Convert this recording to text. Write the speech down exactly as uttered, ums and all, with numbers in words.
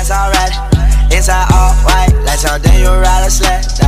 dance already. Inside all white, like something you ride a sled.